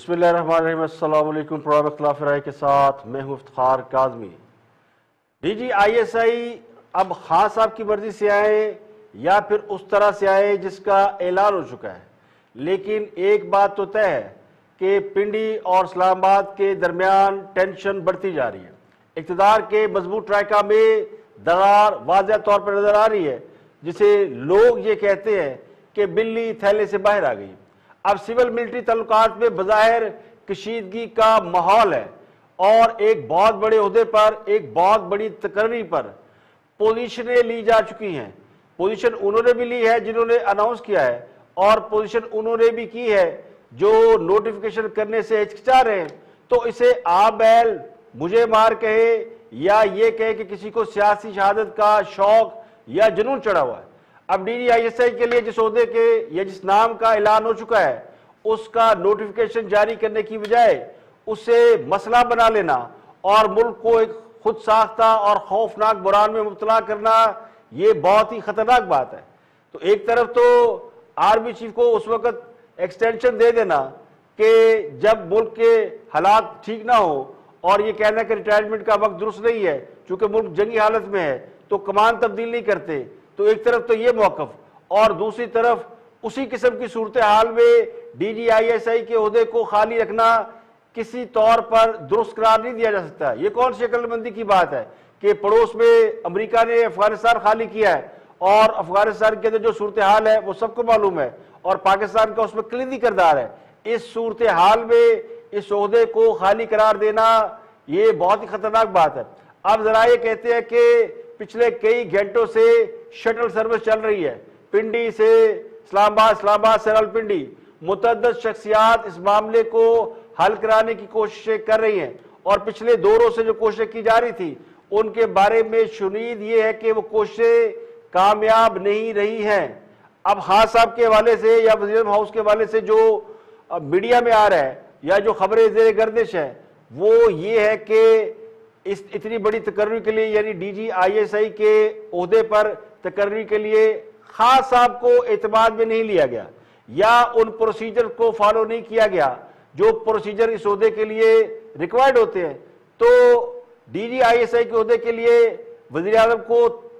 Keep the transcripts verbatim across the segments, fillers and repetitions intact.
بسم اللہ الرحمن الرحیم۔ السلام علیکم۔ پروگرام اختلاف رائے کے ساتھ میں ہوں Iftikhar Kazmi. D G I S I اب خان صاحب کی مرضی سے آئے یا پھر اس طرح سے آئے جس کا اعلان ہو چکا ہے، لیکن ایک بات تو طے ہے کہ پنڈی اور اسلام آباد کے درمیان ٹینشن بڑھتی جا رہی ہے۔ اقتدار کے مضبوط ٹرائکا میں درار واضح طور پر نظر آ رہی ہے، جسے لوگ یہ کہتے ہیں کہ بلی تھیلے سے باہر آ گئی۔ اب سول ملٹری تعلقات میں بظاہر کشیدگی کا ماحول ہے اور ایک بہت بڑے عہدے پر، ایک بہت بڑی تقرری پر پوزیشنیں لی جا چکی ہیں۔ پوزیشن انہوں نے بھی لی ہے جنہوں نے اناؤنس کیا ہے، اور پوزیشن انہوں نے بھی کی ہے جو نوٹیفیکیشن کرنے سے ہچکچا رہے ہیں۔ تو اسے آ بیل مجھے مار کہے یا یہ کہے کہ کسی کو سیاسی شہادت کا شوق یا جنون چڑھا ہوا ہے۔ اب ڈی جی آئی ایس آئی کے لیے جس عہدے کے یا جس نام کا اعلان ہو چکا ہے، اس کا نوٹیفیکیشن جاری کرنے کی بجائے اسے مسئلہ بنا لینا اور ملک کو ایک خود ساختہ اور خوفناک بحران میں مبتلا کرنا، یہ بہت ہی خطرناک بات ہے۔ تو ایک طرف تو آرمی چیف کو اس وقت ایکسٹینشن دے دینا کہ جب ملک کے حالات ٹھیک نہ ہو، اور یہ کہنا کہ ریٹائرمنٹ کا وقت درست نہیں ہے چونکہ ملک جنگی حالت میں ہے تو کمان تبدیل نہیں کرتے، تو ایک طرف تو یہ موقف، اور دوسری طرف اسی قسم کی صورتحال میں ڈی جی آئی ایس آئی کے عہدے کو خالی رکھنا کسی طور پر درست قرار نہیں دیا جا سکتا۔ یہ کون سی عقل مندی کی بات ہے کہ پڑوس میں امریکہ نے افغانستان خالی کیا ہے، اور افغانستان کے اندر جو صورتحال ہے وہ سب کو معلوم ہے، اور پاکستان کا اس میں کلیدی کردار ہے۔ اس صورتحال میں اس عہدے کو خالی قرار دینا یہ بہت ہی خطرناک بات ہے۔ اب ذرا یہ کہتے ہیں کہ پچھلے کئی گھنٹوں سے شٹل سروس چل رہی ہے پنڈی سے اسلام آباد، اسلام آباد سے راولپنڈی۔ متعدد شخصیات اس معاملے کو حل کرانے کی کوششیں کر رہی ہیں، اور پچھلے دو روز سے جو کوششیں کی جا رہی تھی ان کے بارے میں شنید یہ ہے کہ وہ کوششیں کامیاب نہیں رہی ہیں۔ اب خان صاحب کے حوالے سے یا وزیر اعظم ہاؤس کے حوالے سے جو میڈیا میں آ رہا ہے یا جو خبریں زیر گردش ہیں وہ یہ ہے کہ اس اتنی بڑی تقرری کے لیے، یعنی ڈی جی آئی ایس آئی کے عہدے پر تقرری کے لیے خان صاحب کو اعتماد میں نہیں لیا گیا، یا ان پروسیجر کو فالو نہیں کیا گیا جو پروسیجر اس عہدے کے لیے ریکوائرڈ ہوتے ہیں۔ تو ڈی جی آئی ایس آئی کے عہدے کے لیے وزیر اعظم کو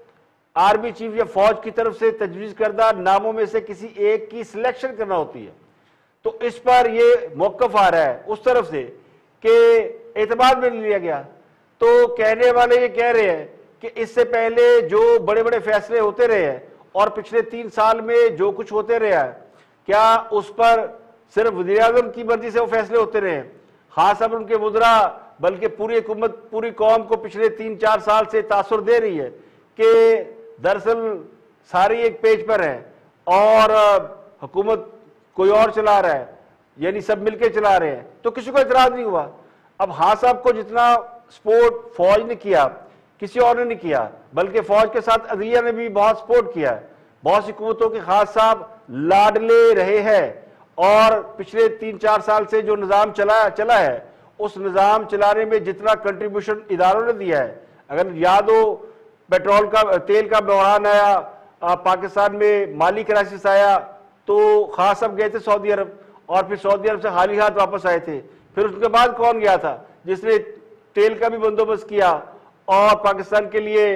آرمی چیف یا فوج کی طرف سے تجویز کردہ ناموں میں سے کسی ایک کی سلیکشن کرنا ہوتی ہے۔ تو اس پر یہ موقف آ رہا ہے اس طرف سے کہ اعتماد میں نہیں لیا گیا۔ تو کہنے والے یہ کہہ رہے ہیں کہ اس سے پہلے جو بڑے بڑے فیصلے ہوتے رہے ہیں اور پچھلے تین سال میں جو کچھ ہوتے رہا ہے، کیا اس پر صرف وزیر اعظم کی مرضی سے وہ فیصلے ہوتے رہے ہیں؟ خاص طور پر ان کے وزراء بلکہ پوری حکومت پوری قوم کو پچھلے تین چار سال سے تاثر دے رہی ہے کہ دراصل ساری ایک پیج پر ہے اور حکومت کوئی اور چلا رہا ہے، یعنی سب مل کے چلا رہے ہیں، تو کسی کو اعتراض نہیں ہوا۔ اب خان صاحب کو جتنا سپورٹ فوج نے کیا کسی اور نے نہیں کیا، بلکہ فوج کے ساتھ عدلیہ نے بھی بہت سپورٹ کیا ہے۔ بہت سی حکومتوں کے خان صاحب لاڈلے رہے ہیں، اور پچھلے تین چار سال سے جو نظام چلا چلا ہے اس نظام چلانے میں جتنا کنٹریبیوشن اداروں نے دیا ہے، اگر یاد ہو پیٹرول کا تیل کا بحران آیا، پاکستان میں مالی کرائسس آیا، تو خان صاحب گئے تھے سعودی عرب، اور پھر سعودی عرب سے خالی ہاتھ واپس آئے تھے۔ پھر اس کے بعد کون گیا تھا جس نے تیل کا بھی بندوبست کیا اور پاکستان کے لیے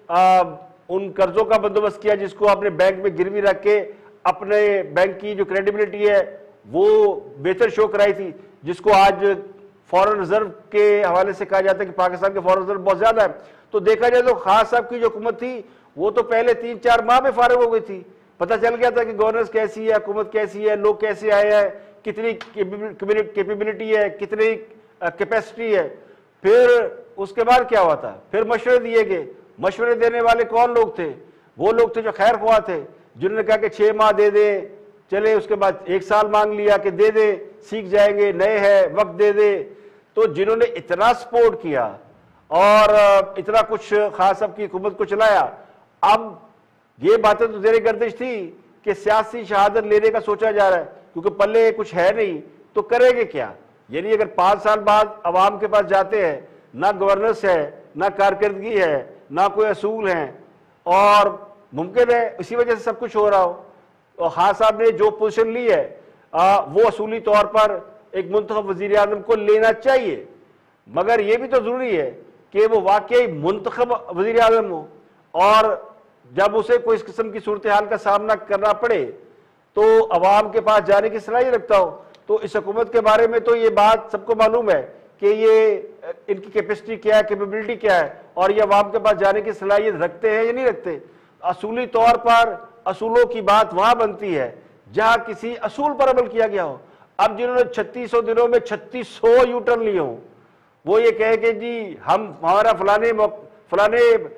ان قرضوں کا بندوبست کیا جس کو اپنے بینک میں گروی رکھ کے اپنے بینک کی جو کریڈیبلٹی ہے وہ بہتر شو کرائی تھی، جس کو آج فورن ریزرو کے حوالے سے کہا جاتا ہے کہ پاکستان کے فورن ریزرو بہت زیادہ ہے۔ تو دیکھا جائے تو خان صاحب کی جو حکومت تھی وہ تو پہلے تین چار ماہ میں فارغ ہو گئی تھی، پتہ چل گیا تھا کہ گورننس کیسی ہے، حکومت کیسی ہے، لوگ کیسے آئے ہیں، کتنی کیپیبلٹی ہے، کتنی کیپیسٹی ہے۔ پھر اس کے بعد کیا ہوا تھا؟ پھر مشورے دیے گئے۔ مشورے دینے والے کون لوگ تھے؟ وہ لوگ تھے جو خیر خواہ تھے، جنہوں نے کہا کہ چھ ماہ دے دیں، چلے اس کے بعد ایک سال مانگ لیا کہ دے دیں، سیکھ جائیں گے، نئے ہیں، وقت دے دیں۔ تو جنہوں نے اتنا سپورٹ کیا اور اتنا کچھ خان صاحب کی حکومت کو چلایا، اب یہ باتیں تو زیر گردش تھی کہ سیاسی شہادت لینے کا سوچا جا رہا ہے، کیونکہ پلے کچھ ہے نہیں تو کریں گے کیا؟ یعنی اگر پانچ سال بعد عوام کے پاس جاتے ہیں، نہ گورننس ہے، نہ کارکردگی ہے، نہ کوئی اصول ہیں، اور ممکن ہے اسی وجہ سے سب کچھ ہو رہا ہو۔ اور خان صاحب نے جو پوزیشن لی ہے وہ اصولی طور پر ایک منتخب وزیر اعظم کو لینا چاہیے، مگر یہ بھی تو ضروری ہے کہ وہ واقعی منتخب وزیر اعظم ہو، اور جب اسے کوئی اس قسم کی صورتحال کا سامنا کرنا پڑے تو عوام کے پاس جانے کی صلاحیت رکھتا ہو۔ تو اس حکومت کے بارے میں تو یہ بات سب کو معلوم ہے کہ یہ ان کی کیپیسٹی کیا ہے، کیپیبلٹی کیا ہے، اور یہ عوام کے پاس جانے کی صلاحیت رکھتے ہیں یا نہیں رکھتے۔ اصولی طور پر اصولوں کی بات وہاں بنتی ہے جہاں کسی اصول پر عمل کیا گیا ہو۔ اب جنہوں نے چھتیس سو دنوں میں چھتیس سو یو ٹرن لیے ہوں، وہ یہ کہے کہ جی ہم ہمارا فلانے فلانے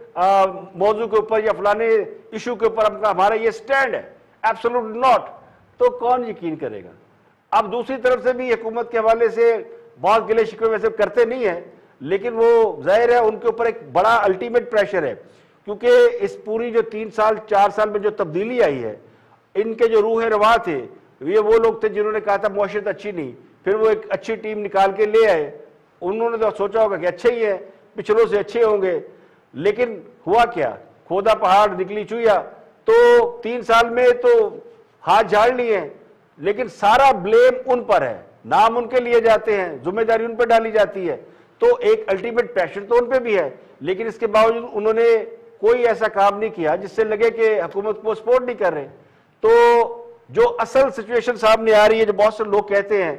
موضوع کے اوپر یا فلانے ایشو کے اوپر ہمارا یہ سٹینڈ ہے، ایبسولوٹ ناٹ، تو کون یقین کرے گا؟ اب دوسری طرف سے بھی حکومت کے حوالے سے بہت گلے شکوے ویسے کرتے نہیں ہیں، لیکن وہ ظاہر ہے ان کے اوپر ایک بڑا الٹیمیٹ پریشر ہے، کیونکہ اس پوری جو تین سال چار سال میں جو تبدیلی آئی ہے، ان کے جو روح رواں تھے، یہ وہ لوگ تھے جنہوں نے کہا تھا معاشرت اچھی نہیں، پھر وہ ایک اچھی ٹیم نکال کے لے آئے، انہوں نے تو سوچا ہوگا کہ اچھے ہی ہے، پچھلوں سے اچھے ہوں گے، لیکن ہوا کیا؟ کھودا پہاڑ نکلی چویا۔ تو تین سال میں تو ہاتھ جھاڑ لیے ہیں، لیکن سارا بلیم ان پر ہے، نام ان کے لیے جاتے ہیں، ذمہ داری ان پہ ڈالی جاتی ہے، تو ایک الٹیمیٹ پریشر تو ان پہ بھی ہے، لیکن اس کے باوجود انہوں نے کوئی ایسا کام نہیں کیا جس سے لگے کہ حکومت کو سپورٹ نہیں کر رہے۔ تو جو اصل سچویشن سامنے آ رہی ہے، جو بہت سے لوگ کہتے ہیں،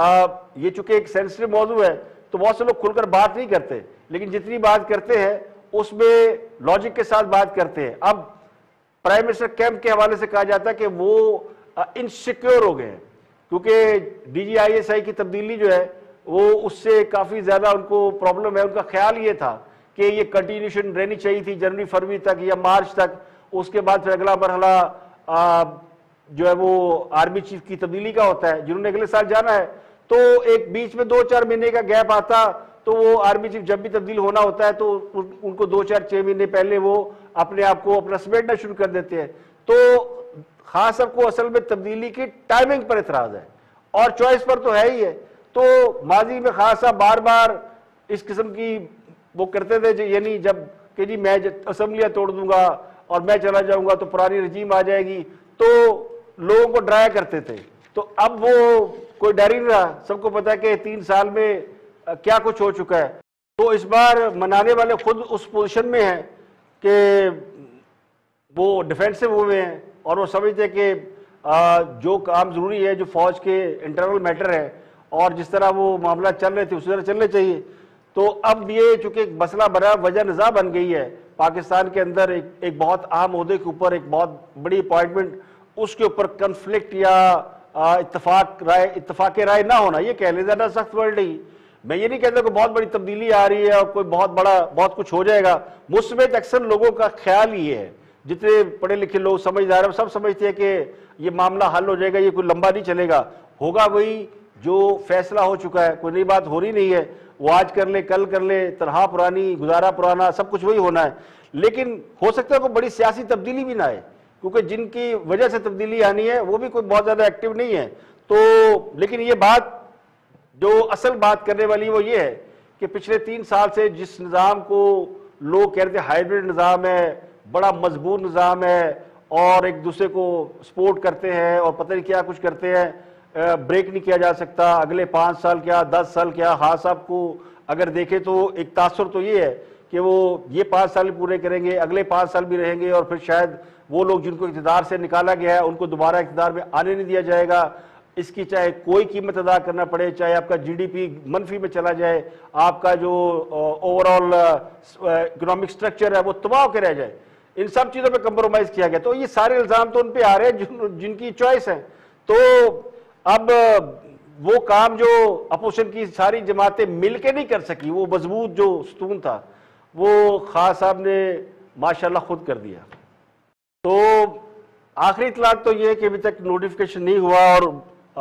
یہ چونکہ ایک سینسٹیو موضوع ہے تو بہت سے لوگ کھل کر بات نہیں کرتے، لیکن جتنی بات کرتے ہیں اس میں لاجک کے ساتھ بات کرتے ہیں۔ اب پرائم منسٹر کیمپ کے حوالے سے کہا جاتا ہے کہ وہ انسیکیور ہو گئے ہیں، کیونکہ ڈی جی آئی ایس آئی کی تبدیلی جو ہے وہ اس سے کافی زیادہ ان کو پرابلم ہے۔ ان کا خیال یہ تھا کہ یہ کنٹینیوشن رہنی چاہیے تھی جنوری فروری تک یا مارچ تک، اس کے بعد پھر اگلا مرحلہ جو ہے وہ آرمی چیف کی تبدیلی کا ہوتا ہے، جنہوں نے اگلے سال جانا ہے، تو ایک بیچ میں دو چار مہینے کا گیپ آتا، تو وہ آرمی چیف جب بھی تبدیل ہونا ہوتا ہے تو ان کو دو چار چھ مہینے پہلے وہ اپنے آپ کو اپنا سمیٹنا شروع کر دیتے ہیں۔ تو خاص صاحب کو اصل میں تبدیلی کی ٹائمنگ پر اعتراض ہے، اور چوائس پر تو ہے ہی ہے۔ تو ماضی میں خاص صاحب بار بار اس قسم کی وہ کرتے تھے، یعنی جب کہ جی میں اسمبلیاں توڑ دوں گا اور میں چلا جاؤں گا تو پرانی رجیم آ جائے گی، تو لوگوں کو ڈرایا کرتے تھے۔ تو اب وہ کوئی ڈر ہی نہیں رہا، سب کو پتا ہے کہ تین سال میں کیا کچھ ہو چکا ہے۔ تو اس بار منانے والے خود اس پوزیشن میں ہیں کہ وہ ڈیفینسو ہوئے ہیں، اور وہ سمجھتے ہیں کہ جو کام ضروری ہے، جو فوج کے انٹرنل میٹر ہے اور جس طرح وہ معاملات چل رہے تھے اسی طرح چلنے چاہیے۔ تو اب یہ چونکہ ایک مسئلہ بنا وجہ نزاع بن گئی ہے پاکستان کے اندر، ایک ایک بہت عام عہدے کے اوپر ایک بہت بڑی اپوائنٹمنٹ، اس کے اوپر کنفلکٹ یا اتفاق رائے اتفاق رائے نہ ہونا، یہ کہہ لیں زیادہ سخت ورڈ ہی۔ میں یہ نہیں کہتا کہ بہت بڑی تبدیلی آ رہی ہے اور کوئی بہت بڑا بہت کچھ ہو جائے گا، مثبت اکثر لوگوں کا خیال یہ ہے، جتنے پڑھے لکھے لوگ سمجھدار ہیں سب سمجھتے ہیں کہ یہ معاملہ حل ہو جائے گا، یہ کوئی لمبا نہیں چلے گا، ہوگا وہی جو فیصلہ ہو چکا ہے، کوئی نئی بات ہو رہی نہیں ہے، وہ آج کر لے کل کر لے، تنہا پرانی گزارا پرانا، سب کچھ وہی ہونا ہے۔ لیکن ہو سکتا ہے کوئی بڑی سیاسی تبدیلی بھی نہ آئے، کیونکہ جن کی وجہ سے تبدیلی آنی ہے وہ بھی کوئی بہت زیادہ ایکٹیو نہیں ہے۔ تو لیکن یہ بات جو اصل بات کرنے والی وہ یہ ہے کہ پچھلے تین سال سے جس نظام کو لوگ کہتے ہیں ہائیبرڈ نظام ہے، بڑا مضبوط نظام ہے، اور ایک دوسرے کو سپورٹ کرتے ہیں اور پتہ نہیں کیا کچھ کرتے ہیں، بریک نہیں کیا جا سکتا، اگلے پانچ سال کیا دس سال کیا، ہاں صاحب کو اگر دیکھیں تو ایک تاثر تو یہ ہے کہ وہ یہ پانچ سال پورے کریں گے، اگلے پانچ سال بھی رہیں گے، اور پھر شاید وہ لوگ جن کو اقتدار سے نکالا گیا ہے ان کو دوبارہ اقتدار میں آنے نہیں دیا جائے گا، اس کی چاہے کوئی قیمت ادا کرنا پڑے، چاہے آپ کا جی ڈی پی منفی میں چلا جائے، آپ کا جو اوور آل اکنامک سٹرکچر ہے وہ تباہ ہو کے رہ جائے، ان سب چیزوں پہ کمپرومائز کیا گیا۔ تو یہ سارے الزام تو ان پہ آ رہے ہیں جن کی چوائس ہے۔ تو اب وہ کام جو اپوزیشن کی ساری جماعتیں مل کے نہیں کر سکی، وہ مضبوط جو ستون تھا وہ خان صاحب نے ماشاءاللہ خود کر دیا۔ تو آخری اطلاع تو یہ ہے کہ ابھی تک نوٹیفیکیشن نہیں ہوا، اور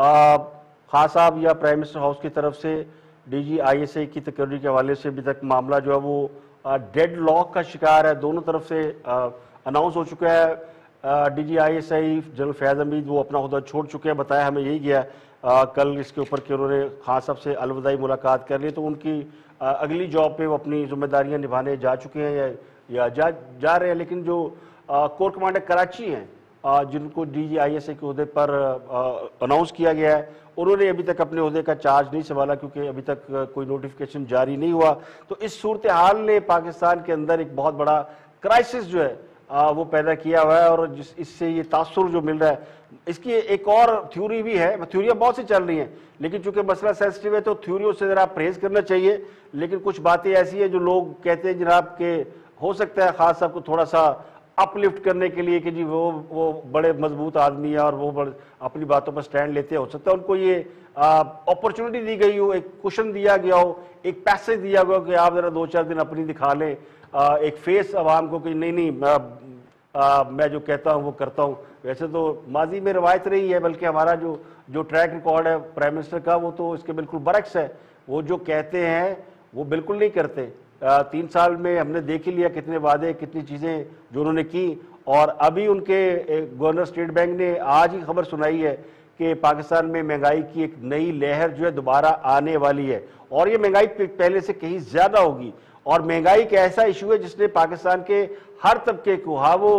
خان صاحب یا پرائم منسٹر ہاؤس کی طرف سے ڈی جی آئی ایس آئی کی تقرری کے حوالے سے ابھی تک معاملہ جو ہے وہ ڈیڈ لاک کا شکار ہے، دونوں طرف سے اناؤنس ہو چکا ہے۔ D G I S I general Faiz Hameed وہ اپنا عہدہ چھوڑ چکے ہیں، بتایا ہمیں یہی گیا کل اس کے اوپر کہ انہوں نے خان صاحب سے الوداعی ملاقات کر لی، تو ان کی اگلی جاب پہ وہ اپنی ذمہ داریاں نبھانے جا چکے ہیں یا جا جا رہے ہیں۔ لیکن جو کور کمانڈر کراچی ہیں جن کو ڈی جی آئی ایس آئی کے عہدے پر اناؤنس کیا گیا ہے، انہوں نے ابھی تک اپنے عہدے کا چارج نہیں سنبھالا کیونکہ ابھی تک کوئی نوٹیفیکیشن جاری نہیں ہوا۔ تو اس صورتحال نے پاکستان کے اندر ایک بہت بڑا کرائسس جو ہے وہ پیدا کیا ہوا ہے، اور جس اس سے یہ تاثر جو مل رہا ہے، اس کی ایک اور تھیوری بھی ہے، تھیوریاں بہت سی چل رہی ہیں، لیکن چونکہ مسئلہ سینسٹیو ہے تو تھیوریوں سے ذرا پرہیز کرنا چاہیے۔ لیکن کچھ باتیں ایسی ہیں جو لوگ کہتے ہیں جناب کہ ہو سکتا ہے خان صاحب کو تھوڑا سا اپ لفٹ کرنے کے لیے کہ جی وہ وہ بڑے مضبوط آدمی ہے اور وہ اپنی باتوں پر سٹینڈ لیتے ہیں، ہو سکتا ہے ان کو یہ اپرچونٹی دی گئی ہو، ایک کوشن دیا گیا ہو، ایک پیسج دیا گیا ہو کہ آپ ذرا دو چار دن اپنی دکھا لیں، ایک فیس عوام کو کہ نہیں نہیں میں جو کہتا ہوں وہ کرتا ہوں۔ ویسے تو ماضی میں روایت رہی ہے، بلکہ ہمارا جو جو ٹریک ریکارڈ ہے پرائم منسٹر کا وہ تو اس کے بالکل برعکس ہے، وہ جو کہتے ہیں وہ بالکل نہیں کرتے۔ تین سال میں ہم نے دیکھ ہی لیا کتنے وعدے، کتنی چیزیں جو انہوں نے کی، اور ابھی ان کے گورنر اسٹیٹ بینک نے آج ہی خبر سنائی ہے کہ پاکستان میں مہنگائی کی ایک نئی لہر جو ہے دوبارہ آنے والی ہے، اور یہ مہنگائی پہلے سے کہیں زیادہ ہوگی، اور مہنگائی کا ایسا ایشو ہے جس نے پاکستان کے ہر طبقے کو، ہاں وہ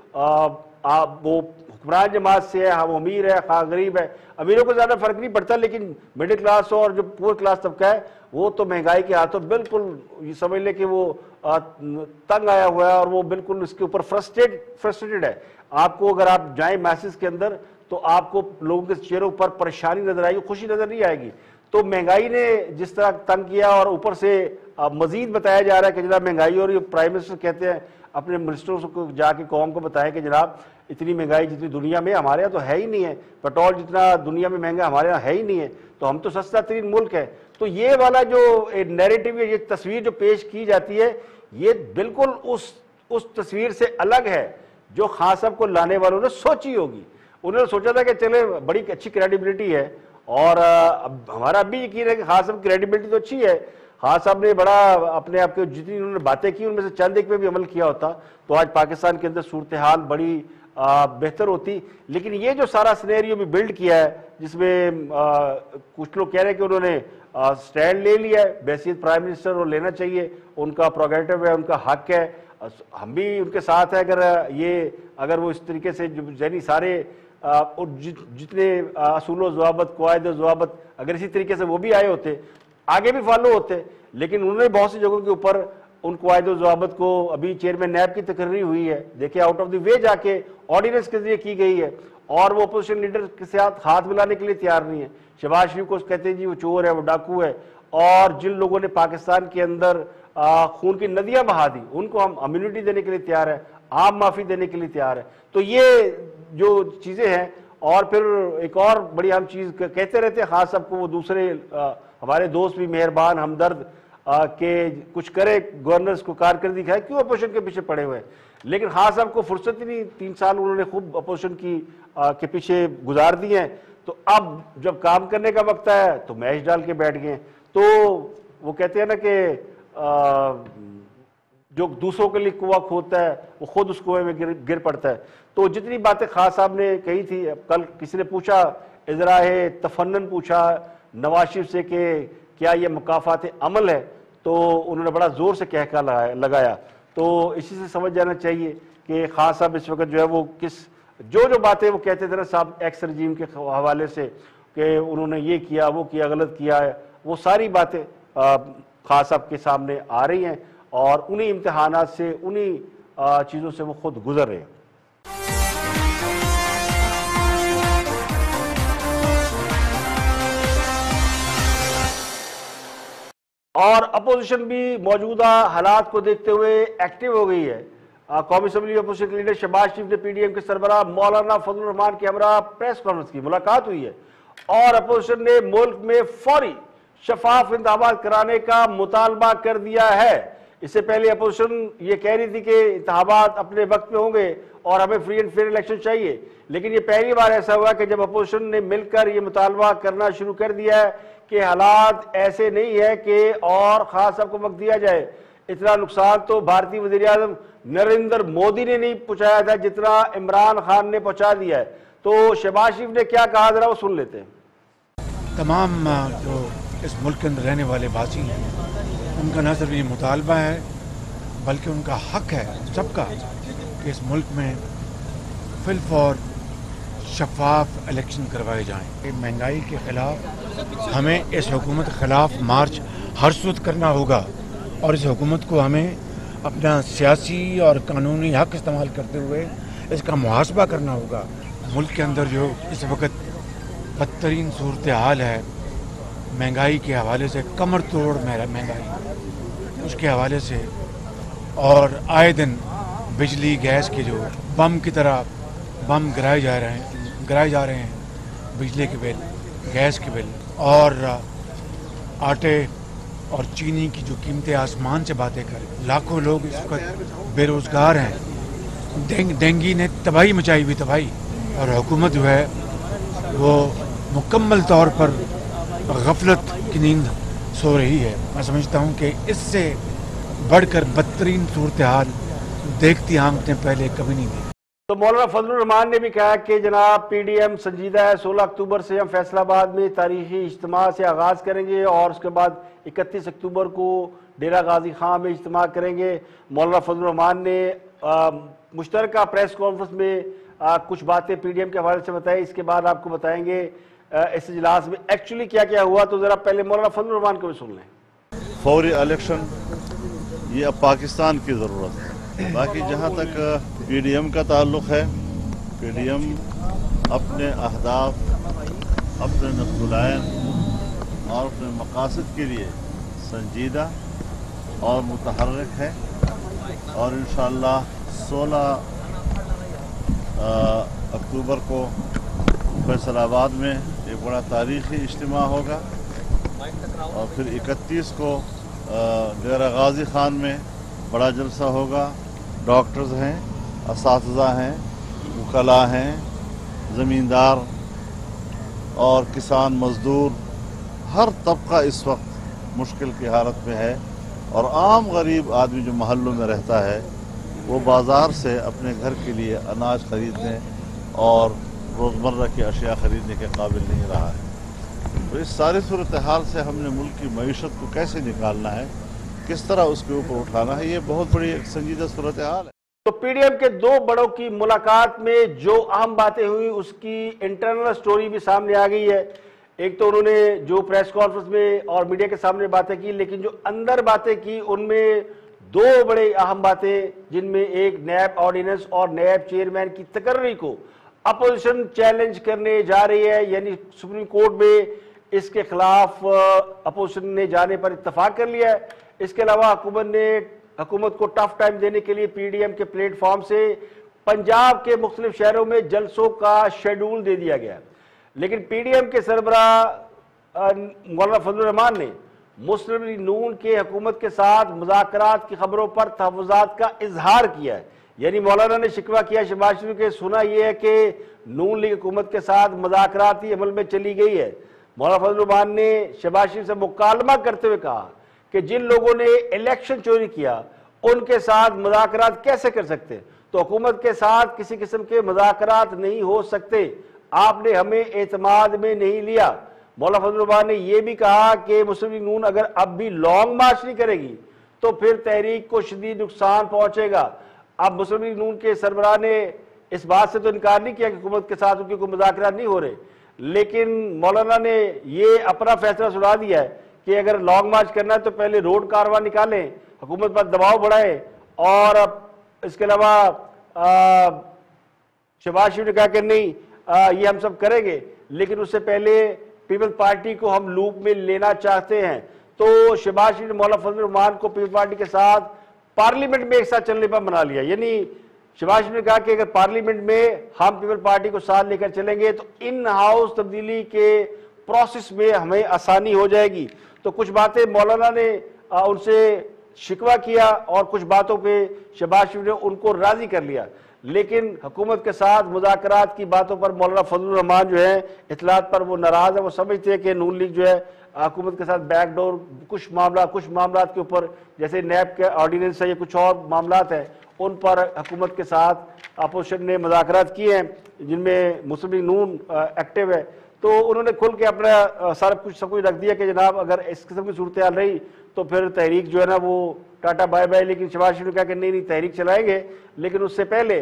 وہ حکمران جماعت سے ہے، ہاں وہ امیر ہے، خواہ غریب ہے، امیروں کو زیادہ فرق نہیں پڑتا، لیکن مڈل کلاس اور جو پور کلاس طبقہ ہے وہ تو مہنگائی کے ہاتھوں بالکل یہ سمجھ لے کہ وہ تنگ آیا ہوا ہے، اور وہ بالکل اس کے اوپر فرسٹریٹ فرسٹریٹڈ ہے۔ آپ کو اگر آپ جائیں میسز کے اندر تو آپ کو لوگوں کے چہروں پر پریشانی نظر آئے گی، خوشی نظر نہیں آئے گی۔ تو مہنگائی نے جس طرح تنگ کیا، اور اوپر سے مزید بتایا جا رہا ہے کہ جناب مہنگائی، اور یہ پرائم منسٹر کہتے ہیں اپنے منسٹروں کو جا کے قوم کو بتایا کہ جناب اتنی مہنگائی جتنی دنیا میں ہمارے یہاں تو ہے ہی نہیں ہے، پیٹرول جتنا دنیا میں مہنگا ہمارے یہاں ہے ہی نہیں ہے، تو ہم تو سستا ترین ملک ہے۔ تو یہ والا جو نیریٹو، یہ تصویر جو پیش کی جاتی ہے، یہ بالکل اس اس تصویر سے الگ ہے جو خان صاحب کو لانے والوں نے سوچی ہوگی۔ انہوں نے سوچا تھا کہ چلے بڑی اچھی کریڈیبلٹی ہے، اور ہمارا اب بھی یقین ہے کہ خان صاحب کی کریڈیبلٹی تو اچھی ہے، خان صاحب نے بڑا اپنے آپ کے جتنی انہوں نے باتیں کی ان میں سے چند ایک پہ بھی عمل کیا ہوتا تو آج پاکستان کے اندر صورتحال بڑی بہتر ہوتی۔ لیکن یہ جو سارا سینیریو بھی بلڈ کیا ہے، جس میں کچھ لوگ کہہ رہے ہیں کہ انہوں نے سٹینڈ لے لیا ہے بحیثیت پرائم منسٹر، اور لینا چاہیے، ان کا پروگیٹو ہے، ان کا حق ہے، ہم بھی ان کے ساتھ ہیں۔ اگر یہ اگر وہ اس طریقے سے یعنی سارے جتنے اصول و ضوابط، قواعد و ضوابط اگر اسی طریقے سے وہ بھی آئے ہوتے، آگے بھی فالو ہوتے، لیکن انہوں نے بہت سی جگہوں کے اوپر ان قواعد و ضوابط کو، ابھی چیئرمین نیب کی تقرری ہوئی ہے، دیکھیں آؤٹ آف دی وے جا کے آرڈیننس کے ذریعے کی گئی ہے، اور وہ اپوزیشن لیڈر کے ساتھ ہاتھ ملانے کے لیے تیار نہیں ہے۔ شہباز شریف کو کہتے ہیں جی وہ چور ہے، وہ ڈاکو ہے، اور جن لوگوں نے پاکستان کے اندر خون کی ندیاں بہا دی ان کو ہم امیونٹی دینے کے لیے تیار ہے، عام معافی دینے کے لیے تیار ہے۔ تو یہ جو چیزیں ہیں، اور پھر ایک اور بڑی اہم چیز کہتے رہتے ہیں خان صاحب کو، وہ دوسرے ہمارے دوست بھی مہربان ہمدرد کہ کچھ کرے گورنرز کو کارکردگی دکھائے، کیوں اپوزیشن کے پیچھے پڑے ہوئے ہیں؟ لیکن خان صاحب کو فرصت ہی نہیں، تین سال انہوں نے خوب اپوزیشن کی کے پیچھے گزار دی ہیں، تو اب جب کام کرنے کا وقت ہے تو میچ ڈال کے بیٹھ گئے ہیں۔ تو وہ کہتے ہیں نا کہ جو دوسروں کے لیے کنواں کھودتا ہے وہ خود اس کنویں میں گر پڑتا ہے۔ تو جتنی باتیں خان صاحب نے کہی تھی، کل کسی نے پوچھا اذراء تفنن پوچھا نواز شریف سے کہ کیا یہ مکافات عمل ہے، تو انہوں نے بڑا زور سے کہہ کہا لگایا۔ تو اسی سے سمجھ جانا چاہیے کہ خان صاحب اس وقت جو ہے وہ کس جو جو باتیں وہ کہتے تھے نا صاحب ایکس رجیم کے حوالے سے کہ انہوں نے یہ کیا وہ کیا غلط کیا ہے، وہ ساری باتیں خان صاحب کے سامنے آ رہی ہیں، اور انہی امتحانات سے، انہی چیزوں سے وہ خود گزر رہے ہیں۔ اور اپوزیشن بھی موجودہ حالات کو دیکھتے ہوئے ایکٹیو ہو گئی ہے۔ قومی اسمبلی اپوزیشن کے لیڈر شہباز شریف نے پی ڈی ایم کے سربراہ مولانا فضل الرحمان کے ہمراہ پریس کانفرنس کی، ملاقات ہوئی ہے، اور اپوزیشن نے ملک میں فوری شفاف انتخابات کرانے کا مطالبہ کر دیا ہے۔ اس سے پہلے اپوزیشن یہ کہہ رہی تھی کہ انتخابات اپنے وقت میں ہوں گے اور ہمیں فری اینڈ فیئر الیکشن چاہیے، لیکن یہ پہلی بار ایسا ہوا کہ جب اپوزیشن نے مل کر یہ مطالبہ کرنا شروع کر دیا ہے کہ حالات ایسے نہیں ہے کہ اور خان صاحب کو وقت دیا جائے۔ اتنا نقصان تو بھارتی وزیر اعظم نریندر مودی نے نہیں پہنچایا تھا جتنا عمران خان نے پہنچا دیا ہے۔ تو شہباز شریف نے کیا کہا ذرا وہ سن لیتے ہیں۔ تمام جو اس ملک کے اندر رہنے والے باسی ہیں ان کا نہ صرف یہ مطالبہ ہے بلکہ ان کا حق ہے سب کا کہ اس ملک میں मुतफिल फॉर शफाफ इलेक्शन करवाए जाएं। महंगाई के खिलाफ हमें इस हुकूमत के खिलाफ मार्च हर सूरत करना होगा और इस हुकूमत को हमें अपना सियासी और कानूनी हक इस्तेमाल करते हुए इसका मुहासबा करना होगा। मुल्क के अंदर जो इस वक्त बदतरीन सूरत हाल है महंगाई के हवाले से, कमर तोड़ महंगाई उसके हवाले से, और आए दिन बिजली गैस के जो बम की तरह बम गिराए जा रहे हैं गिराए जा रहे हैं बिजली के बिल, गैस के बिल, और आटे और चीनी की जो कीमतें आसमान से बातें करें। लाखों लोग इस वक्त बेरोज़गार हैं। डेंग, डेंगी ने तबाही मचाई हुई तबाही, और हुकूमत जो है वो मुकम्मल तौर पर गफलत की नींद सो रही है। मैं समझता हूँ कि इससे बढ़कर बदतरीन सूरत हाल देखती आंख ने पहले कभी नहीं देखी। तो मौलाना फजलुर रहमान ने भी कहा कि जनाब पी डी एम संजीदा है, सोलह अक्टूबर से हम फैसलाबाद में तारीखी इज्तिमा से आगाज़ करेंगे और उसके बाद इकतीस अक्टूबर को डेरा गाजी खां में इज्तिमा करेंगे। मौलाना फजलुर रहमान ने मुश्तरका प्रेस कॉन्फ्रेंस में आ, कुछ बातें पी डी एम के हवाले से बताई। इसके बाद आपको बताएंगे इस इजलास में एक्चुअली क्या क्या हुआ। तो ज़रा पहले मौलाना फजलुर रहमान को भी सुन लें। फौरी इलेक्शन ये अब पाकिस्तान की ज़रूरत है। बाकी जहाँ तक पी डी एम का ताल्लुक़ है, पी डी एम अपने अहदाफ, अपने नस्लुलैन और अपने मकासद के लिए संजीदा और मुतहर्रिक है, और इंशाअल्लाह सोलह अक्टूबर को फैसलाबाद में एक बड़ा तारीख़ी इज्तिमा होगा और फिर इकतीस को डेरा गाजी खान में बड़ा जलसा होगा। डॉक्टर्स हैं, असातिज़ा हैं, वकला हैं, ज़मींदार और किसान मज़दूर, हर तबका इस वक्त मुश्किल की हालत में है, और आम गरीब आदमी जो महल्लों में रहता है वो बाज़ार से अपने घर के लिए अनाज ख़रीदने और रोज़मर्रा की अशिया ख़रीदने के काबिल नहीं रहा है। तो इस सारी सूरत हाल से हमने मुल्क की मईशत को कैसे निकालना है, किस तरह उसके ऊपर उठाना है, ये बहुत बड़ी एक संजीदा सूरत हाल है। तो पी डी एम के दो बड़ों की मुलाकात में जो अहम बातें हुई उसकी इंटरनल स्टोरी भी सामने आ गई है। एक तो उन्होंने जो प्रेस कॉन्फ्रेंस में और मीडिया के सामने बातें की, लेकिन जो अंदर बातें की उनमें दो बड़े अहम बातें, जिनमें एक नैब ऑर्डिनेंस और नैब चेयरमैन की तकर्री को अपोजिशन चैलेंज करने जा रही है, यानी सुप्रीम कोर्ट में इसके खिलाफ अपोजिशन ने जाने पर इत्तफाक कर लिया है। इसके अलावा हुकूमत ने हुकूमत को टफ टाइम देने के लिए पी डी एम के प्लेटफॉर्म से पंजाब के मुख्तलिफ शहरों में जलसों का शेड्यूल दे दिया गया। लेकिन पी डी एम के सरबराह मौलाना फजलुर रहमान ने मुस्लिम लीग नून के हुकूमत के साथ मुज़ाकरात की खबरों पर तहफ़्फ़ुज़ात का इजहार किया है। यानी मौलाना ने शिकवा किया शहबाज शरीफ के, सुना यह है कि नून लीग हुकूमत के साथ मुज़ाकराती अमल में चली गई है। मौलाना फजलुर रहमान ने शहबाज शरीफ से मुकालमा करते हुए कहा कि जिन लोगों ने इलेक्शन चोरी किया उनके साथ मुज़ाकरात कैसे कर सकते, तो हुकूमत के साथ किसी किस्म के मुज़ाकरात नहीं हो सकते, आपने हमें एतमाद में नहीं लिया। मौलाना फजलुर रहमान ने यह भी कहा कि मुस्लिम लीग नून अगर अब भी लॉन्ग मार्च नहीं करेगी तो फिर तहरीक को शदीद नुकसान पहुंचेगा। अब मुस्लिम लीग नून के सरबराह ने इस बात से तो इनकार नहीं किया कि हुकूमत के साथ उनके कोई मुज़ाकरात नहीं हो रहे, लेकिन मौलाना ने ये अपना फैसला सुना दिया है कि अगर लॉन्ग मार्च करना है तो पहले रोड कारवां निकालें, हुकूमत पर दबाव बढ़ाएं, और इसके अलावा शहबाज शरीफ ने कहा कि नहीं आ, ये हम सब करेंगे, लेकिन उससे पहले पीपल्स पार्टी को हम लूप में लेना चाहते हैं। तो शहबाज शरीफ ने मौलाना फजलुर रहमान को पीपल्स पार्टी के साथ पार्लियामेंट में एक साथ चलने पर मना लिया। यानी शहबाज शरीफ ने कहा कि अगर पार्लियामेंट में हम पीपल्स पार्टी को साथ लेकर चलेंगे तो इन हाउस तब्दीली के प्रोसेस में हमें आसानी हो जाएगी। तो कुछ बातें मौलाना ने उनसे शिकवा किया और कुछ बातों पे शहबाज शरीफ ने उनको राजी कर लिया, लेकिन हुकूमत के साथ मुज़ाकरात की बातों पर मौलाना फजलुर रहमान जो है इतलात पर वो नाराज़ है। वो समझते हैं कि नून लीग जो है हुकूमत के साथ बैकडोर कुछ मामला कुछ मामला के ऊपर, जैसे नैब के ऑर्डिनेंस है या कुछ और मामला है, उन पर हुकूमत के साथ अपोजिशन ने मुज़ाकरात किए हैं जिनमें मुस्लिम लीग नून एक्टिव है। तो उन्होंने खुल के अपना सारा कुछ सब कुछ रख दिया कि जनाब अगर इस किस्म की सूरत हाल रही तो फिर तहरीक जो है ना वो टाटा बाय बाय। लेकिन शहबाज शरीफ ने कहा कि नहीं नहीं तहरीक चलाएंगे, लेकिन उससे पहले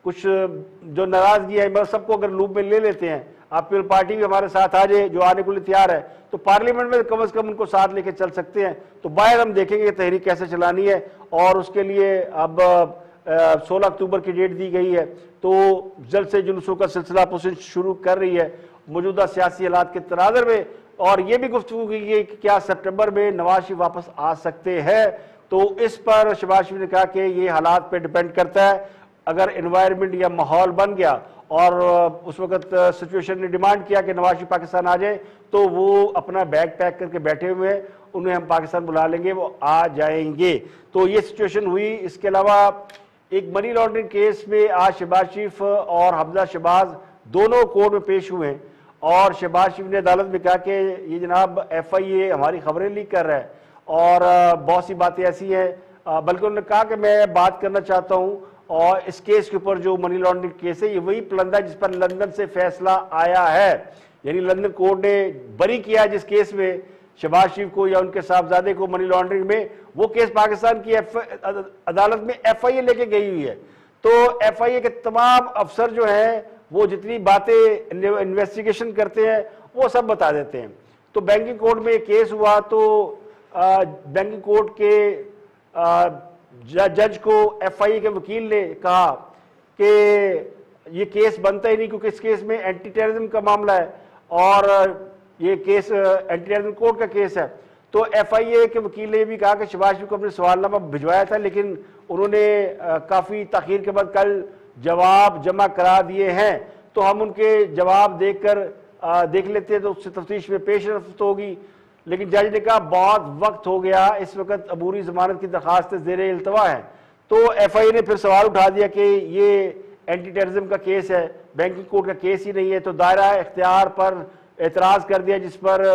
کچھ جو ناراضگی ہے میں سب کو اگر لوپ میں لے لیتے ہیں، آپ پیپل پارٹی بھی ہمارے ساتھ آ جائے جو آنے کے لیے تیار ہے، تو پارلیمنٹ میں کم از کم ان کو ساتھ لے کے چل سکتے ہیں. تو باہر ہم دیکھیں گے کہ تحریک کیسے چلانی ہے، اور اس کے لیے اب سولہ اکتوبر کی ڈیٹ دی گئی ہے، تو جلد سے جلوسوں کا سلسلہ اپوزیشن شروع کر رہی ہے موجودہ سیاسی حالات کے تناظر میں. اور یہ بھی گفتگو کی گئی کہ کیا سپٹمبر میں نواز شریف واپس آ سکتے ہیں، تو اس پر شہباز شریف نے کہا کہ یہ حالات پہ ڈیپینڈ کرتا ہے. اگر انوائرمنٹ یا ماحول بن گیا اور اس وقت سچویشن نے ڈیمانڈ کیا کہ نواز شریف پاکستان آ جائیں، تو وہ اپنا بیگ پیک کر کے بیٹھے ہوئے ہیں، انہیں ہم پاکستان بلا لیں گے، وہ آ جائیں گے. تو یہ سچویشن ہوئی. اس کے علاوہ ایک منی لانڈرنگ کیس میں آج شہباز شریف اور حمزہ شہباز دونوں کورٹ میں پیش ہوئے ہیں، اور شہباز شریف نے عدالت میں کہا کہ یہ جناب ایف آئی اے ہماری خبریں لیک کر رہا ہے، اور بہت سی باتیں ایسی ہیں، بلکہ انہوں نے کہا کہ میں بات کرنا چاہتا ہوں اور اس کیس کے اوپر جو منی لانڈرنگ کیس ہے یہ وہی پلندہ جس پر لندن سے فیصلہ آیا ہے. یعنی لندن کورٹ نے بری کیا جس کیس میں شہباز شریف کو یا ان کے صاحبزادے کو منی لانڈرنگ میں، وہ کیس پاکستان کی عدالت میں ایف آئی اے لے کے گئی ہوئی ہے. تو ایف آئی اے کے تمام افسر جو ہیں وہ جتنی باتیں انویسٹیگیشن کرتے ہیں وہ سب بتا دیتے ہیں. تو بینکنگ کورٹ میں کیس ہوا، تو بینکنگ کورٹ کے جج کو ایف آئی اے کے وکیل نے کہا کہ یہ کیس بنتا ہی نہیں، کیونکہ اس کیس میں اینٹی ٹیررزم کا معاملہ ہے اور یہ کیس اینٹی ٹیررزم کورٹ کا کیس ہے. تو ایف آئی اے کے وکیل نے بھی کہا کہ شہباز شریف کو اپنے سوال نامہ بھجوایا تھا، لیکن انہوں نے کافی تاخیر کے بعد کل جواب جمع کرا دیے ہیں، تو ہم ان کے جواب دیکھ کر دیکھ لیتے ہیں تو اس سے تفتیش میں پیش رفت ہوگی. لیکن جج نے کہا بہت وقت ہو گیا، اس وقت عبوری ضمانت کی درخواست زیر التوا ہے. تو ایف آئی اے نے پھر سوال اٹھا دیا کہ یہ اینٹی ٹیررزم کا کیس ہے، بینکنگ کورٹ کا کیس ہی نہیں ہے. تو دائرہ اختیار پر اعتراض کر دیا، جس پر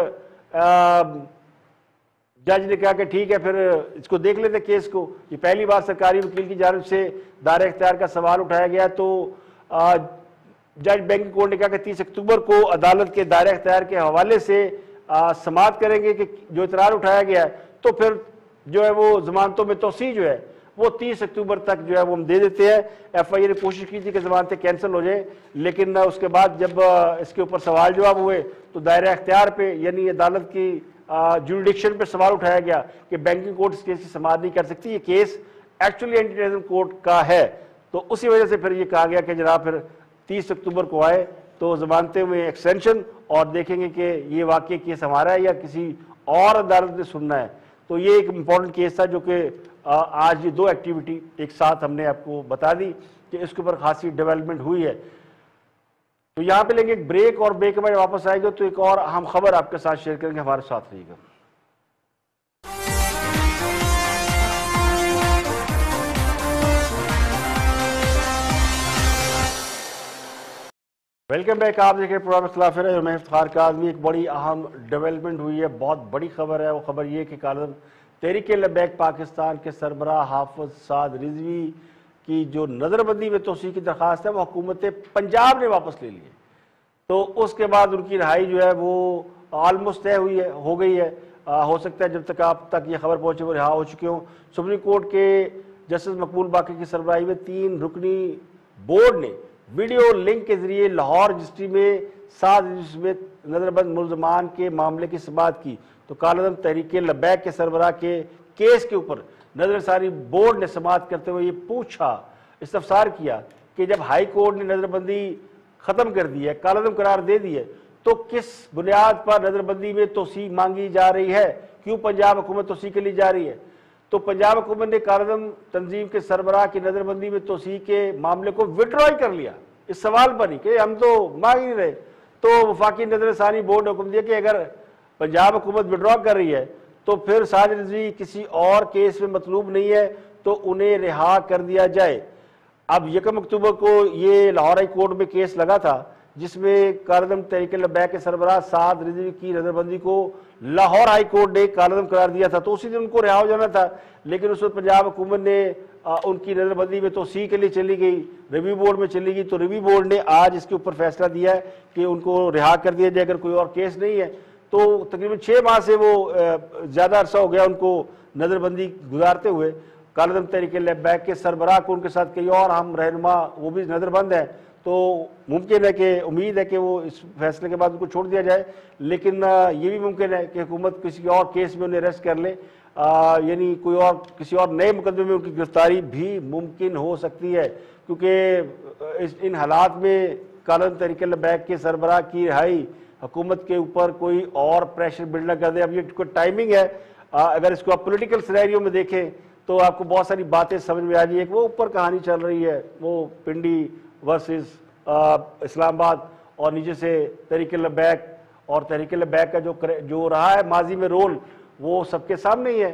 جج نے کہا کہ ٹھیک ہے پھر اس کو دیکھ لیتے کیس کو. یہ پہلی بار سرکاری وکیل کی جانب سے دائرہ اختیار کا سوال اٹھایا گیا. تو جج بینکنگ کورٹ نے کہا کہ تیس اکتوبر کو عدالت کے دائرہ اختیار کے حوالے سے سماعت کریں گے کہ جو اعتراض اٹھایا گیا ہے، تو پھر جو ہے وہ ضمانتوں میں توسیع جو ہے وہ تیس اکتوبر تک جو ہے وہ ہم دے دیتے ہیں. ایف آئی اے نے کوشش کی تھی کہ ضمانتیں کینسل ہو جائیں، لیکن اس کے بعد جب اس کے اوپر سوال جواب ہوئے تو دائرہ اختیار پہ یعنی عدالت کی جوریڈکشن پہ سوال اٹھایا گیا کہ بینکنگ کورٹ اس کیس کی سماعت نہیں کر سکتی، یہ case actually anti terrorism court کا ہے. تو اسی وجہ سے پھر یہ کہا گیا کہ جناب پھر تیس اکتوبر کو آئے تو ضمانتیں میں ایکسٹینشن، اور دیکھیں گے کہ یہ واقعی کیس ہمارا ہے یا کسی اور عدالت نے سننا ہے. تو یہ ایک امپورٹنٹ کیس تھا جو کہ آج یہ دو ایکٹیویٹی ایک ساتھ ہم نے آپ کو بتا دی کہ اس کے اوپر خاصی ڈیولپمنٹ ہوئی ہے. تو یہاں پہ لیں گے ایک بریک، اور بریک میں واپس آئے گا تو ایک اور اہم خبر آپ کے ساتھ شیئر کریں گے. ہمارے ساتھ رہیے گا. Welcome back. آپ دیکھیں پروگرام اختلاف رائے اور میں افتخار کاظمی. ایک بڑی اہم ڈیولپمنٹ ہوئی ہے، بہت بڑی خبر ہے. وہ خبر یہ کہ کالعدم تحریک لبیک پاکستان کے سربراہ حافظ سعد رضوی کی جو نظر بندی میں توسیع کی درخواست ہے وہ حکومت پنجاب نے واپس لے لی ہے. تو اس کے بعد ان کی رہائی جو ہے وہ آلموسٹ طے ہوئی ہے ہو گئی ہے. ہو سکتا ہے جب تک آپ تک یہ خبر پہنچے وہ رہا ہو چکے ہوں. سپریم کورٹ کے جسٹس مقبول باقر کی سربراہی میں تین رکنی بورڈ نے ویڈیو لنک کے ذریعے لاہور رجسٹری میں سات میں نظر بند ملزمان کے معاملے کی سماعت کی. تو کالعدم تحریک لبیک کے سربراہ کے کیس کے اوپر نظر ثانی بورڈ نے سماعت کرتے ہوئے یہ پوچھا، استفسار کیا کہ جب ہائی کورٹ نے نظر بندی ختم کر دی ہے، کالعدم قرار دے دی ہے، تو کس بنیاد پر نظر بندی میں توسیع مانگی جا رہی ہے؟ کیوں پنجاب حکومت توسیع کے لیے جا رہی ہے؟ تو پنجاب حکومت نے کالعدم تنظیم کے سربراہ کی نظر بندی میں توسیع کے معاملے کو وڈرا کر لیا اس سوال پر ہی کہ ہم تو مانگ نہیں رہے. تو وفاقی نظر ثانی بورڈ نے حکم دیا کہ اگر پنجاب حکومت وڈرا کر رہی ہے تو پھر سعد رضوی کسی اور کیس میں مطلوب نہیں ہے تو انہیں رہا کر دیا جائے. اب یکم اکتوبر کو یہ لاہور ہائی کورٹ میں کیس لگا تھا جس میں کالعدم تحریک لبیک کے سربراہ سعد رضوی کی نظر بندی کو لاہور ہائی کورٹ نے کالعدم قرار دیا تھا. تو اسی دن ان کو رہا ہو جانا تھا، لیکن اس وقت پنجاب حکومت نے ان کی نظر بندی میں توسیع کے لیے چلی گئی، ریویو بورڈ میں چلی گئی. تو ریویو بورڈ نے آج اس کے اوپر فیصلہ دیا ہے کہ ان کو رہا کر دیا جائے اگر کوئی اور کیس نہیں ہے. تو تقریباً چھ ماہ سے وہ زیادہ عرصہ ہو گیا ان کو نظر بندی گزارتے ہوئے. کالعدم تحریک لبیک کے سربراہ کو ان کے ساتھ کئی اور ہم رہنما وہ بھی نظر بند ہیں، تو ممکن ہے کہ امید ہے کہ وہ اس فیصلے کے بعد ان کو چھوڑ دیا جائے، لیکن یہ بھی ممکن ہے کہ حکومت کسی اور کیس میں انہیں اریسٹ کر لے، یعنی کوئی اور کسی اور نئے مقدمے میں ان کی گرفتاری بھی ممکن ہو سکتی ہے، کیونکہ ان حالات میں کالعدم تحریک لبیک کے سربراہ کی رہائی حکومت کے اوپر کوئی اور پریشر بلڈ نہ کر دے۔ اب یہ کوئی ٹائمنگ ہے، اگر اس کو آپ پولیٹیکل سینیریو میں دیکھیں تو آپ کو بہت ساری باتیں سمجھ میں آ جائیں۔ ایک وہ اوپر کہانی چل رہی ہے، وہ پنڈی ورسز اسلام آباد، اور نیچے سے تحریک لبیک، اور تحریک لبیک کا جو جو رہا ہے ماضی میں رول وہ سب کے سامنے ہی ہے۔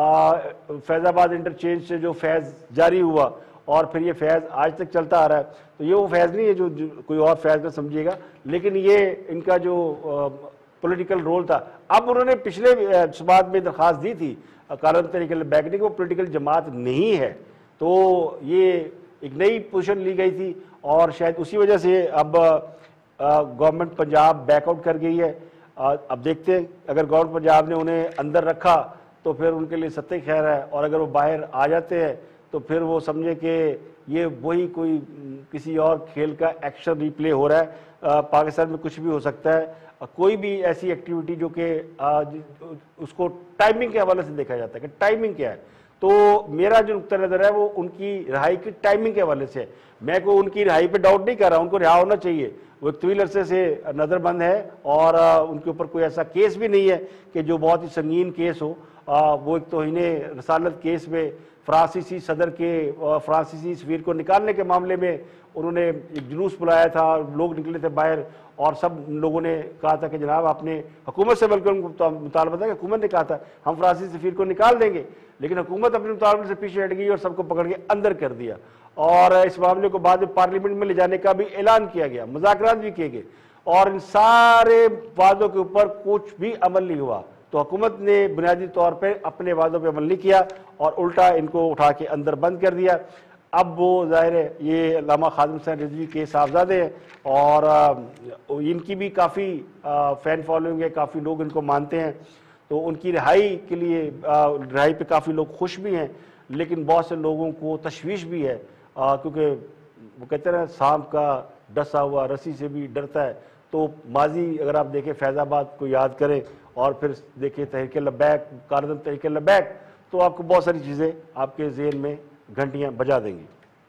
فیض آباد انٹرچینج سے جو فیض جاری ہوا اور پھر یہ فیض آج تک چلتا آ رہا ہے، تو یہ وہ فیض نہیں ہے جو کوئی اور فیض نہ سمجھیے گا، لیکن یہ ان کا جو پولیٹیکل رول تھا۔ اب انہوں نے پچھلے بات میں درخواست دی تھی کالعدم تحریک لبیک نے کہ وہ پولیٹیکل جماعت نہیں ہے، تو یہ ایک نئی پوزیشن لی گئی تھی، اور شاید اسی وجہ سے اب گورنمنٹ پنجاب بیک آؤٹ کر گئی ہے۔ اب دیکھتے ہیں اگر گورنمنٹ پنجاب نے انہیں اندر رکھا تو پھر ان کے لیے ستہ خیر ہے، اور اگر وہ باہر آ جاتے ہیں تو پھر وہ سمجھے کہ یہ وہی کوئی کسی اور کھیل کا ایکشن ریپلے ہو رہا ہے۔ پاکستان میں کچھ بھی ہو سکتا ہے، کوئی بھی ایسی ایکٹیویٹی جو کہ اس کو ٹائمنگ کے حوالے سے دیکھا جاتا ہے کہ ٹائمنگ کیا ہے، تو میرا جو نقطہ نظر ہے وہ ان کی رہائی کی ٹائمنگ کے حوالے سے ہے۔ میں کو ان کی رہائی پہ ڈاؤٹ نہیں کر رہا، ان کو رہا ہونا چاہیے، وہ ایک طویل عرصے سے نظر بند ہے، اور ان کے اوپر کوئی ایسا کیس بھی نہیں ہے کہ جو بہت ہی سنگین کیس ہو۔ وہ ایک توہین رسالت کیس میں فرانسیسی صدر کے فرانسیسی سفیر کو نکالنے کے معاملے میں انہوں نے ایک جلوس بلایا تھا، لوگ نکلے تھے باہر، اور سب لوگوں نے کہا تھا کہ جناب آپ نے حکومت سے، بلکہ ان کو مطالبہ تھا کہ حکومت نے کہا تھا ہم فرانسیسی سفیر کو نکال دیں گے، لیکن حکومت اپنے مطالبے سے پیچھے ہٹ گئی اور سب کو پکڑ کے اندر کر دیا، اور اس معاملے کو بعد میں پارلیمنٹ میں لے جانے کا بھی اعلان کیا گیا، مذاکرات بھی کیے گئے، اور ان سارے وعدوں کے اوپر کچھ بھی عمل نہیں ہوا۔ تو حکومت نے بنیادی طور پہ اپنے وعدوں پہ عمل نہیں کیا اور الٹا ان کو اٹھا کے اندر بند کر دیا۔ اب وہ ظاہر ہے یہ علامہ خادم حسین رضوی کے صاحبزادے ہیں، اور ان کی بھی کافی فین فالوئنگ ہے، کافی لوگ ان کو مانتے ہیں، تو ان کی رہائی کے لیے رہائی پہ کافی لوگ خوش بھی ہیں، لیکن بہت سے لوگوں کو تشویش بھی ہے، کیونکہ وہ کہتے ہیں سانپ کا ڈسا ہوا رسی سے بھی ڈرتا ہے۔ تو ماضی اگر آپ دیکھیں فیض آباد کو یاد کریں اور پھر دیکھیں تحریک لبیک، کالعدم تحریک لبیک، تو آپ کو بہت ساری چیزیں آپ کے ذہن میں گھنٹیاں بجا دیں گی۔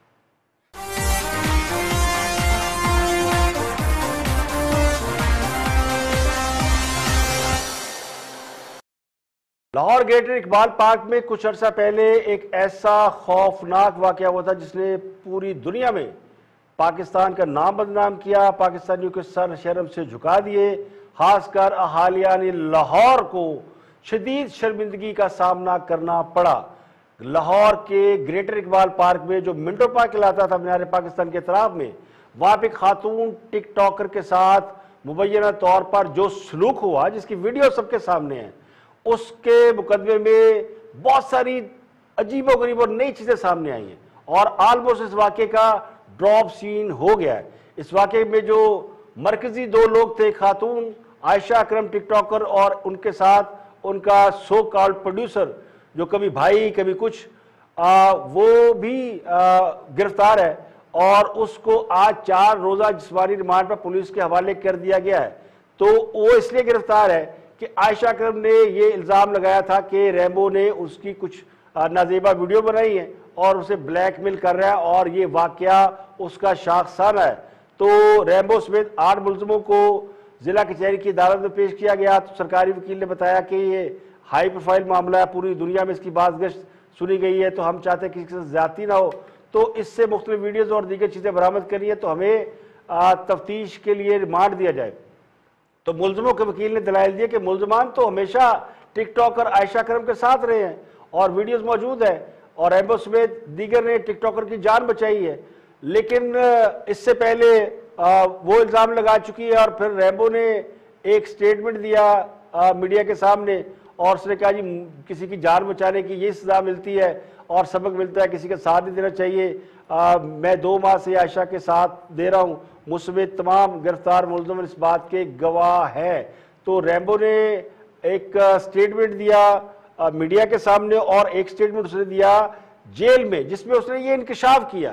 لاہور گریٹر اقبال پارک میں کچھ عرصہ پہلے ایک ایسا خوفناک واقعہ ہوا تھا جس نے پوری دنیا میں پاکستان کا نام بدنام کیا، پاکستانیوں کے سر شرم سے جھکا دیے، خاص کر اہالیان لاہور کو شدید شرمندگی کا سامنا کرنا پڑا۔ لاہور کے گریٹر اقبال پارک میں جو منٹو پارک کہلاتا تھا مینار پاکستان کے اطراف میں، وہاں پہ ایک خاتون ٹک ٹاکر کے ساتھ مبینہ طور پر جو سلوک ہوا، جس کی ویڈیو سب کے سامنے ہے، اس کے مقدمے میں بہت ساری عجیب و غریب اور نئی چیزیں سامنے آئی ہیں، اور آلموسٹ اس واقعے کا ڈراپ سین ہو گیا ہے۔ اس واقعے میں جو مرکزی دو لوگ تھے، خاتون عائشہ اکرم ٹک ٹاکر اور ان کے ساتھ ان کا سو کالڈ پروڈیوسر جو کبھی بھائی کبھی کچھ، آ, وہ بھی آ, گرفتار ہے، اور اس کو آج چار روزہ جسمانی ریمانڈ پر پولیس کے حوالے کر دیا گیا ہے۔ تو وہ اس لیے گرفتار ہے کہ عائشہ اکرم نے یہ الزام لگایا تھا کہ ریمبو نے اس کی کچھ نازیبہ ویڈیو بنائی ہے اور اسے بلیک میل کر رہا ہے، اور یہ واقعہ اس کا شاخسانہ ہے۔ تو ریمبو سمیت آٹھ ملزموں کو ضلع کچہری کی عدالت میں پیش کیا گیا۔ تو سرکاری وکیل نے بتایا کہ یہ ہائی پروفائل معاملہ ہے، پوری دنیا میں اس کی باز گشت سنی گئی ہے، تو ہم چاہتے ہیں کہ کسی سے زیادتی نہ ہو، تو اس سے مختلف ویڈیوز اور دیگر چیزیں برآمد کری ہے، تو ہمیں تفتیش کے لیے ریمانڈ دیا جائے۔ تو ملزموں کے وکیل نے دلائل دیا کہ ملزمان تو ہمیشہ ٹک ٹاکر عائشہ اکرم کے ساتھ رہے ہیں اور ویڈیوز موجود ہیں، اور ریمبو سمیت دیگر نے ٹک ٹاکر کی جان بچائی ہے، لیکن اس سے پہلے وہ الزام لگا چکی ہے، اور پھر ریمبو نے ایک سٹیٹمنٹ دیا میڈیا کے سامنے، اور اس نے کہا جی کسی کی جان بچانے کی یہ سزا ملتی ہے اور سبق ملتا ہے، کسی کا ساتھ نہیں دینا چاہیے۔ میں دو ماہ سے عائشہ کے ساتھ دے رہا ہوں، مجھ سمیت تمام گرفتار ملزم اس بات کے گواہ ہے۔ تو ریمبو نے ایک سٹیٹمنٹ دیا میڈیا کے سامنے، اور ایک سٹیٹمنٹ اس نے دیا جیل میں، جس میں اس نے یہ انکشاف کیا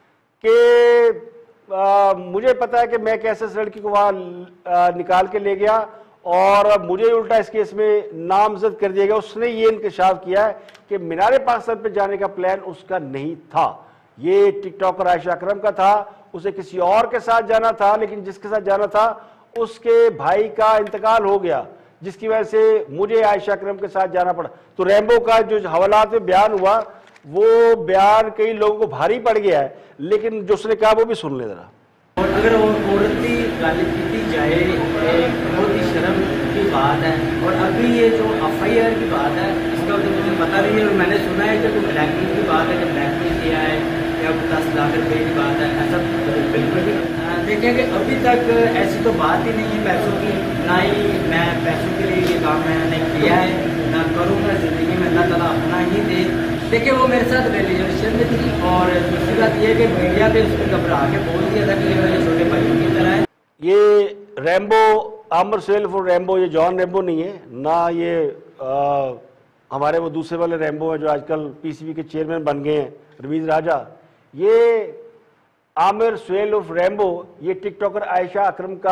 کہ آ, مجھے پتا ہے کہ میں کیسے اس لڑکی کو وہاں نکال کے لے گیا اور مجھے الٹا اس کیس میں نامزد کر دیا گیا. اس نے یہ انکشاف کیا ہے کہ مینار پاکستان پہ جانے کا پلان اس کا نہیں تھا، یہ ٹک ٹاکر عائشہ اکرم کا تھا. اسے کسی اور کے ساتھ جانا تھا، لیکن جس کے ساتھ جانا تھا اس کے بھائی کا انتقال ہو گیا، جس کی وجہ سے مجھے عائشہ اکرم کے ساتھ جانا پڑا. تو ریمبو کا جو حوالات میں بیان ہوا وہ بیان کئی لوگوں کو بھاری پڑ گیا ہے، لیکن جو اس نے کہا وہ بھی سن لیں ذرا. اور اگر عورت کی غالب کی جائے ایک بہت ہی شرم کی بات ہے. اور ابھی یہ جو ایف آئی آر کی بات ہے اس کا تو مجھے پتہ نہیں ہے، اور میں نے سنا ہے کہ کوئی بلیک میل کی بات ہے کہ بلیک میل کیا ہے یا دس لاکھ روپے کی بات ہے. ایسا بالکل بھی دیکھیں کہ ابھی تک ایسی تو بات ہی نہیں ہے پیسوں کی، نہ ہی میں پیسوں کے لیے یہ کام میں نے کیا ہے نہ کروں گا زندگی میں. اللہ تعالیٰ اپنا ہی دے. دیکھیں وہ میرے ساتھ ریلیشن میں تھی، اور دوسری بات یہ کہ میڈیا پہ اس کو گھبرا کے بول دیا تھا کہ یہ میرے چھوٹے بھائیوں کی طرح ہے. یہ Rambo Aamir Sohail for Rambo یہ جان ریمبو نہیں ہے، نہ یہ آ, ہمارے وہ دوسرے والے ریمبو ہیں جو آج کل پی سی بی کے چیئرمین بن گئے ہیں، رویز راجہ. یہ عامر سہیل آف ریمبو یہ ٹک ٹاکر عائشہ اکرم کا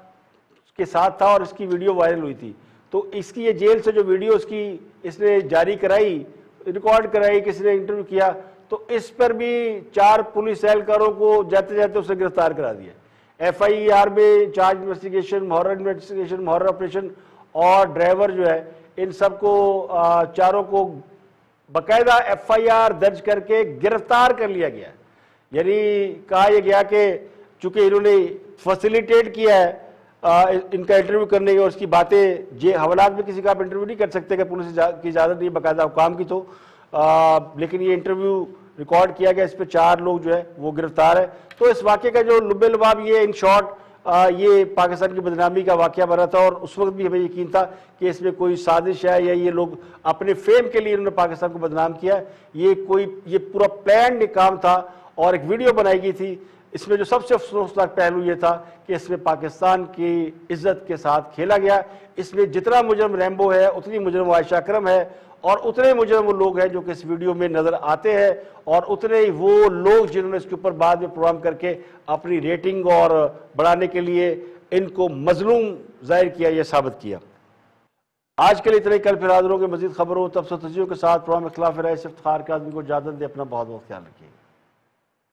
کے ساتھ تھا اور اس کی ویڈیو وائرل ہوئی تھی. تو اس کی یہ جیل سے جو ویڈیو اس کی اس نے جاری کرائی، ریکارڈ کرائی، کسی نے انٹرویو کیا، تو اس پر بھی چار پولیس اہلکاروں کو جاتے جاتے اسے گرفتار کرا دیا. ایف آئی آر میں چارج انویسٹیگیشن، محرر انویسٹیگیشن، محرر آپریشن اور ڈرائیور جو ہے ان سب کو چاروں کو باقاعدہ ایف آئی آر درج کر کے گرفتار کر لیا گیا. یعنی کہا یہ گیا کہ چونکہ انہوں نے فیسیلیٹیٹ کیا ہے ان کا انٹرویو کرنے کی، اور اس کی باتیں جے حوالات میں کسی کا آپ انٹرویو نہیں کر سکتے کہ پولیس کی اجازت نہیں باقاعدہ حکام کی، تو لیکن یہ انٹرویو ریکارڈ کیا گیا. اس پہ چار لوگ جو ہے وہ گرفتار ہے. تو اس واقعے کا جو لب لباب یہ ان شارٹ یہ پاکستان کی بدنامی کا واقعہ بنا تھا، اور اس وقت بھی ہمیں یقین تھا کہ اس میں کوئی سازش ہے یا یہ لوگ اپنے فیم کے لیے انہوں نے پاکستان کو بدنام کیا ہے. یہ کوئی یہ پورا پلانڈ کام تھا اور ایک ویڈیو بنائی گئی تھی. اس میں جو سب سے افسوسناک پہلو یہ تھا کہ اس میں پاکستان کی عزت کے ساتھ کھیلا گیا. اس میں جتنا مجرم ریمبو ہے اتنی مجرم عائشہ اکرم ہے، اور اتنے مجرم وہ لوگ ہیں جو کہ اس ویڈیو میں نظر آتے ہیں، اور اتنے ہی وہ لوگ جنہوں نے اس کے اوپر بعد میں پروگرام کر کے اپنی ریٹنگ اور بڑھانے کے لیے ان کو مظلوم ظاہر کیا، یہ ثابت کیا. آج کے لیے اتنے، کل پھر حاضر ہوں گے مزید خبروں تفصیل کے ساتھ. پروگرام اختلاف رائے سے افتخار کاظمی کو اجازت دے. اپنا بہت بہت خیال رکھیے.